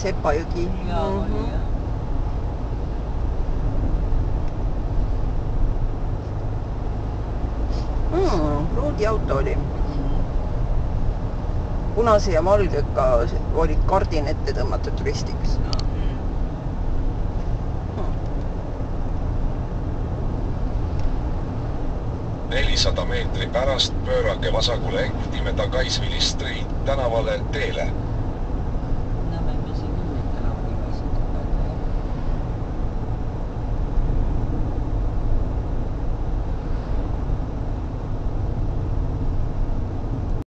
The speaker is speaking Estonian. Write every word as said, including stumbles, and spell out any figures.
Sepajõgi. Jaa, oli jah. Mm, ruudiauto oli. Punase ja valgega olid kardin ette tõmmatud ristiks. nelisada meetri pärast pöörake vasakule Timeta Kaisvili Street tänavale teele.